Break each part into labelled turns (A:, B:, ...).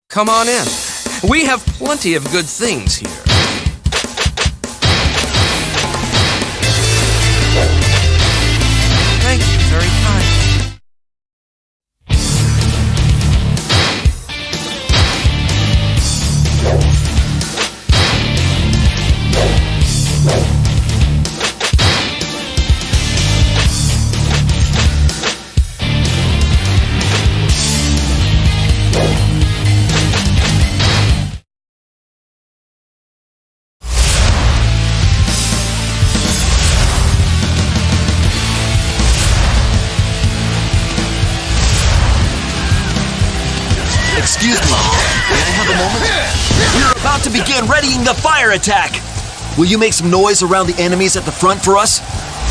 A: Come on in. We have plenty of good things here. Thank you very kind.
B: Excuse me, may I have a moment? We're about to begin readying the fire attack! Will you make some noise around the enemies at the front for us?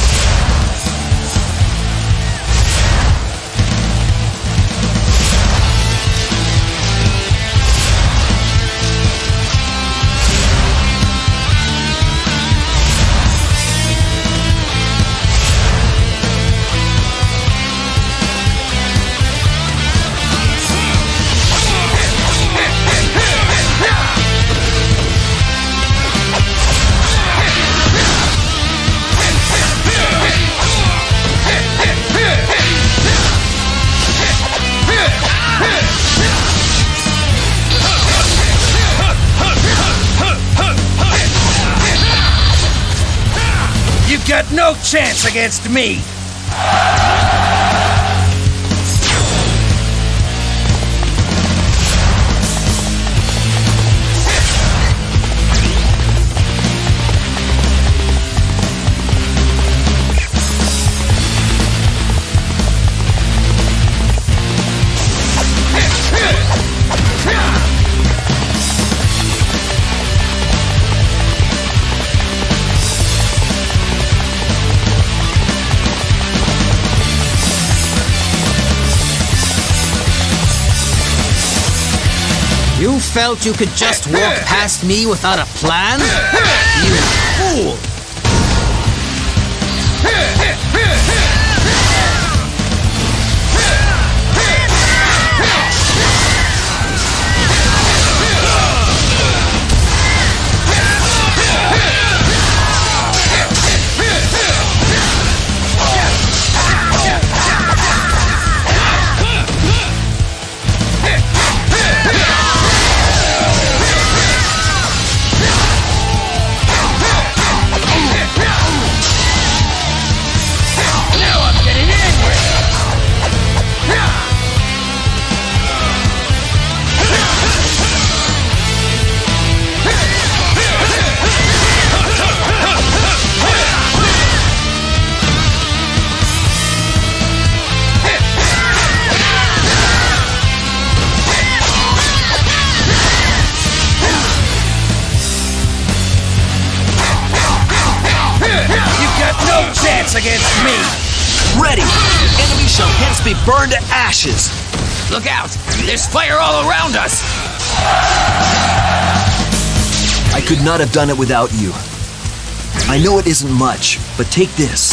C: You've got no chance against me!
D: You felt you could just walk past me without a plan? You fool!
C: No chance against me!
B: Ready! Enemy shall hence be burned to ashes!
D: Look out! There's fire all around us!
B: I could not have done it without you. I know it isn't much, but take this.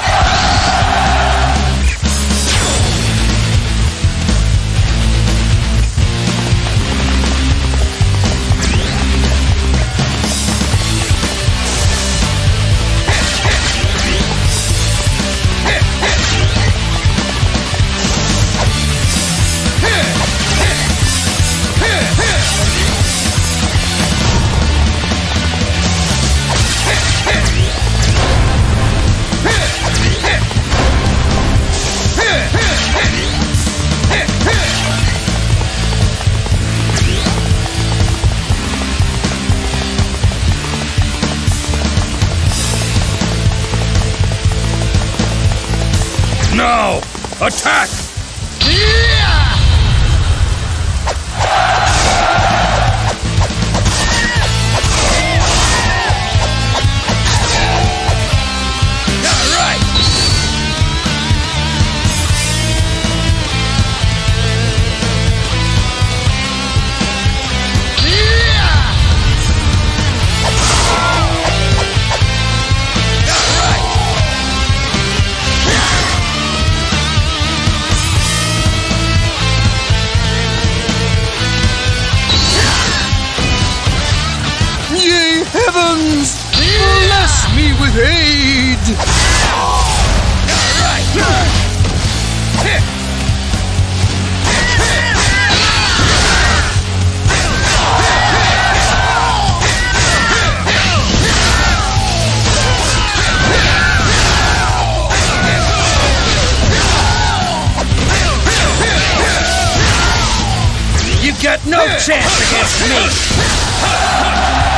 C: Now, attack!
E: with aid!
C: You got no chance against me!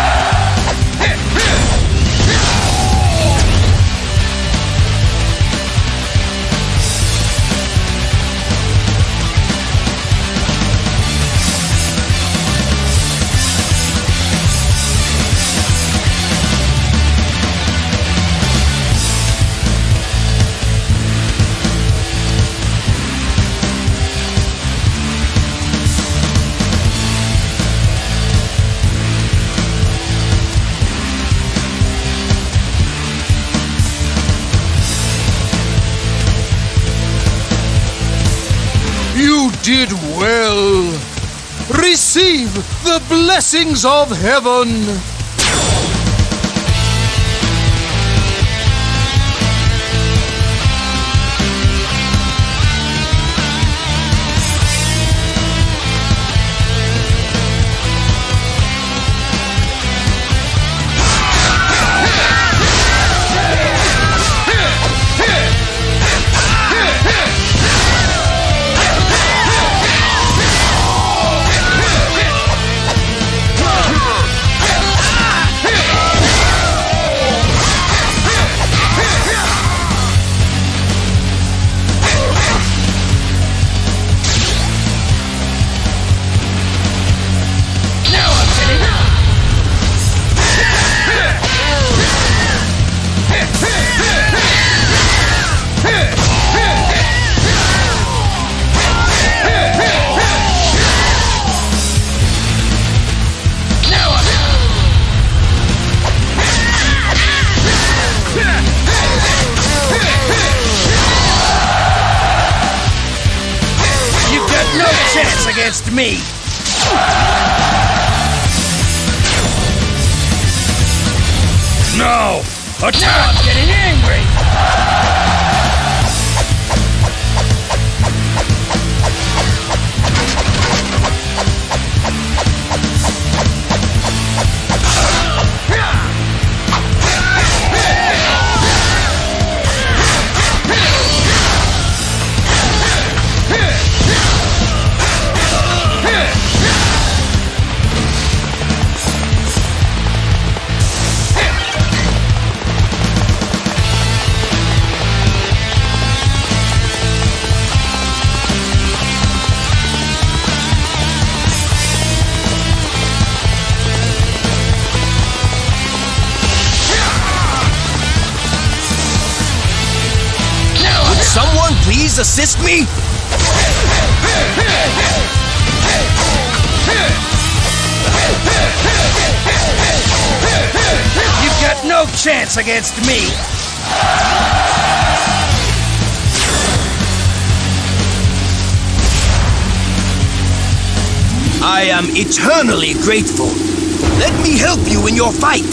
E: You did well. Receive the blessings of heaven.
C: Against me! No! Attack! Now I'm getting angry!
B: Someone please assist me?
C: You've got no chance against me!
B: I am eternally grateful. Let me help you in your fight.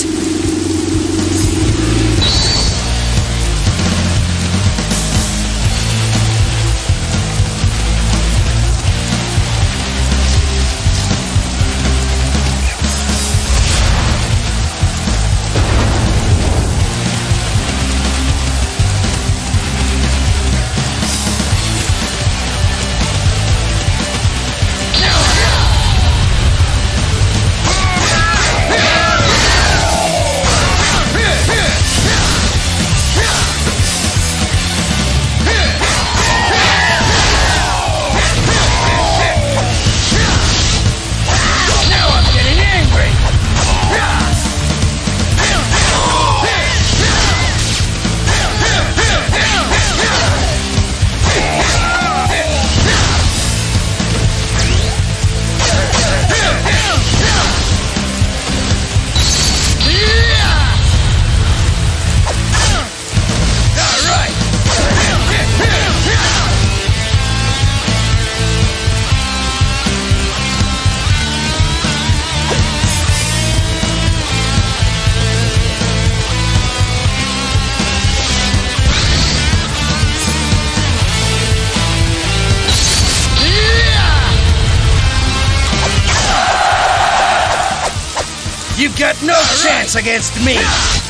C: got no chance against me!